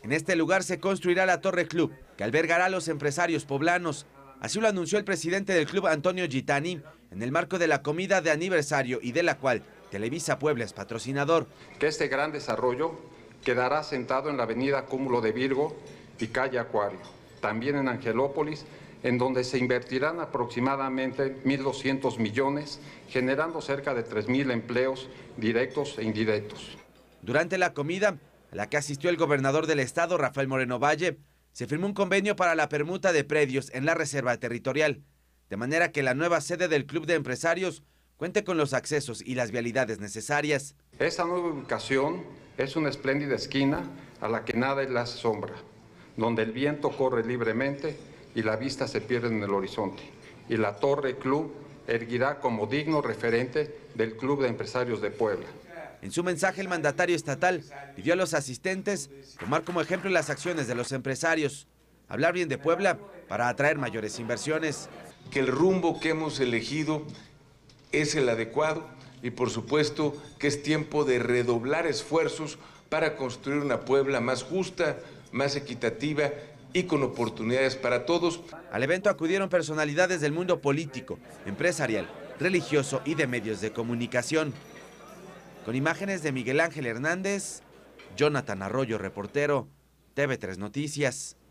En este lugar se construirá la Torre Club, que albergará a los empresarios poblanos. Así lo anunció el presidente del club, Antonio Gitani, en el marco de la comida de aniversario y de la cual Televisa Puebla es patrocinador. Que este gran desarrollo quedará asentado en la avenida Cúmulo de Virgo y calle Acuario, también en Angelópolis, en donde se invertirán aproximadamente 1.200 millones, generando cerca de 3.000 empleos directos e indirectos. Durante la comida, a la que asistió el gobernador del estado, Rafael Moreno Valle, se firmó un convenio para la permuta de predios en la reserva territorial, de manera que la nueva sede del Club de Empresarios cuente con los accesos y las vialidades necesarias. Esta nueva ubicación es una espléndida esquina a la que nada es la sombra, donde el viento corre libremente y la vista se pierde en el horizonte. Y la Torre Club erguirá como digno referente del Club de Empresarios de Puebla. En su mensaje, el mandatario estatal pidió a los asistentes tomar como ejemplo las acciones de los empresarios, hablar bien de Puebla para atraer mayores inversiones. Que el rumbo que hemos elegido es el adecuado y por supuesto que es tiempo de redoblar esfuerzos para construir una Puebla más justa, más equitativa y con oportunidades para todos. Al evento acudieron personalidades del mundo político, empresarial, religioso y de medios de comunicación. Con imágenes de Miguel Ángel Hernández, Jonathan Arroyo, reportero, TV3 Noticias.